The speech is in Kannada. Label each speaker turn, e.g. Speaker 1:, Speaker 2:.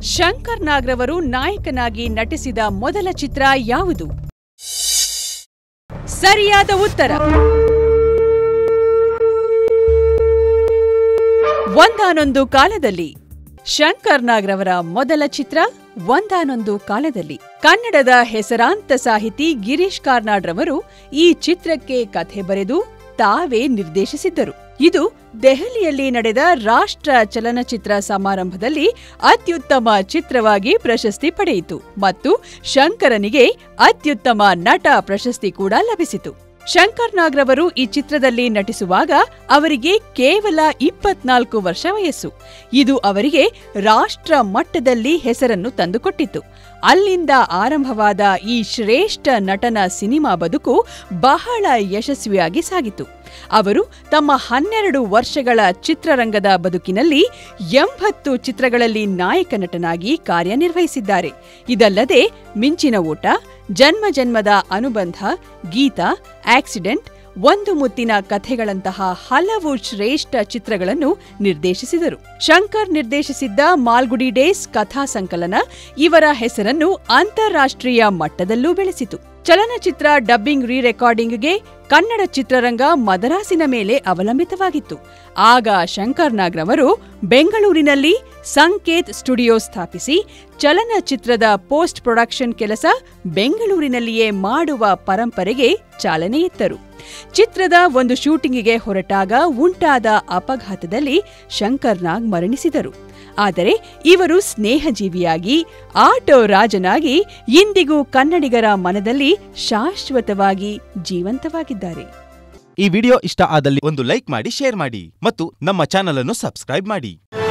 Speaker 1: ಶಂಕರ್ ನಾಗ್ರವರು ನಾಯಕನಾಗಿ ನಟಿಸಿದ ಮೊದಲ ಚಿತ್ರ ಯಾವುದು? ಸರಿಯಾದ ಉತ್ತರ ಒಂದಾನೊಂದು ಕಾಲದಲ್ಲಿ. ಶಂಕರ್ ನಾಗ್ರವರ ಮೊದಲ ಚಿತ್ರ ಒಂದಾನೊಂದು ಕಾಲದಲ್ಲಿ. ಕನ್ನಡದ ಹೆಸರಾಂತ ಸಾಹಿತಿ ಗಿರೀಶ್ ಕಾರ್ನಾಡ್ರವರು ಈ ಚಿತ್ರಕ್ಕೆ ಕಥೆ ಬರೆದು ತಾವೇ ನಿರ್ದೇಶಿಸಿದ್ದರು. ಇದು ದೆಹಲಿಯಲ್ಲಿ ನಡೆದ ರಾಷ್ಟ್ರ ಚಲನಚಿತ್ರ ಸಮಾರಂಭದಲ್ಲಿ ಅತ್ಯುತ್ತಮ ಚಿತ್ರವಾಗಿ ಪ್ರಶಸ್ತಿ ಪಡೆಯಿತು ಮತ್ತು ಶಂಕರನಿಗೆ ಅತ್ಯುತ್ತಮ ನಟ ಪ್ರಶಸ್ತಿ ಕೂಡ ಲಭಿಸಿತು. ಶಂಕರ್ ನಾಗ್ರವರು ಈ ಚಿತ್ರದಲ್ಲಿ ನಟಿಸುವಾಗ ಅವರಿಗೆ ಕೇವಲ 24 ವರ್ಷ ವಯಸ್ಸು. ಇದು ಅವರಿಗೆ ರಾಷ್ಟ್ರ ಮಟ್ಟದಲ್ಲಿ ಹೆಸರನ್ನು ತಂದುಕೊಟ್ಟಿತು. ಅಲ್ಲಿಂದ ಆರಂಭವಾದ ಈ ಶ್ರೇಷ್ಠ ನಟನ ಸಿನಿಮಾ ಬದುಕು ಬಹಳ ಯಶಸ್ವಿಯಾಗಿ ಸಾಗಿತು. ಅವರು ತಮ್ಮ 12 ವರ್ಷಗಳ ಚಿತ್ರರಂಗದ ಬದುಕಿನಲ್ಲಿ 80 ಚಿತ್ರಗಳಲ್ಲಿ ನಾಯಕ ನಟನಾಗಿ ಕಾರ್ಯನಿರ್ವಹಿಸಿದ್ದಾರೆ. ಇದಲ್ಲದೆ ಮಿಂಚಿನ ಓಟ, ಜನ್ಮ ಜನ್ಮದ ಅನುಬಂಧ, ಗೀತಾ, ಆಕ್ಸಿಡೆಂಟ್, ಒಂದು ಮುತ್ತಿನ ಕಥೆಗಳಂತಹ ಹಲವು ಶ್ರೇಷ್ಠ ಚಿತ್ರಗಳನ್ನು ನಿರ್ದೇಶಿಸಿದರು. ಶಂಕರ್ ನಿರ್ದೇಶಿಸಿದ್ದ ಮಾಲ್ಗುಡಿ ಡೇಸ್ ಕಥಾ ಸಂಕಲನ ಇವರ ಹೆಸರನ್ನು ಅಂತಾರಾಷ್ಟ್ರೀಯ ಮಟ್ಟದಲ್ಲೂ ಬೆಳೆಸಿತು. ಚಲನಚಿತ್ರ ಡಬ್ಬಿಂಗ್ ರೀ ರೆಕಾರ್ಡಿಂಗ್ಗೆ ಕನ್ನಡ ಚಿತ್ರರಂಗ ಮದರಾಸಿನ ಮೇಲೆ ಅವಲಂಬಿತವಾಗಿತ್ತು. ಆಗ ಶಂಕರ್ ನಾಗ್ರವರು ಬೆಂಗಳೂರಿನಲ್ಲಿ ಸಂಕೇತ್ ಸ್ಟುಡಿಯೋ ಸ್ಥಾಪಿಸಿ ಚಲನಚಿತ್ರದ ಪೋಸ್ಟ್ ಪ್ರೊಡಕ್ಷನ್ ಕೆಲಸ ಬೆಂಗಳೂರಿನಲ್ಲಿಯೇ ಮಾಡುವ ಪರಂಪರೆಗೆ ಚಾಲನೆಯಿತ್ತರು. ಚಿತ್ರದ ಒಂದು ಶೂಟಿಂಗಿಗೆ ಹೊರಟಾಗ ಉಂಟಾದ ಅಪಘಾತದಲ್ಲಿ ಶಂಕರ್ ನಾಗ್ ಮರಣಿಸಿದರು. ಆದರೆ ಇವರು ಸ್ನೇಹಜೀವಿಯಾಗಿ, ಆಟೋ ರಾಜನಾಗಿ ಇಂದಿಗೂ ಕನ್ನಡಿಗರ ಮನದಲ್ಲಿ ಶಾಶ್ವತವಾಗಿ ಜೀವಂತವಾಗಿದ್ದಾರೆ.
Speaker 2: ಈ ವಿಡಿಯೋ ಇಷ್ಟ ಆದಲ್ಲಿ ಒಂದು ಲೈಕ್ ಮಾಡಿ, ಶೇರ್ ಮಾಡಿ ಮತ್ತು ನಮ್ಮ ಚಾನೆಲ್ ಅನ್ನು ಸಬ್ಸ್ಕ್ರೈಬ್ ಮಾಡಿ.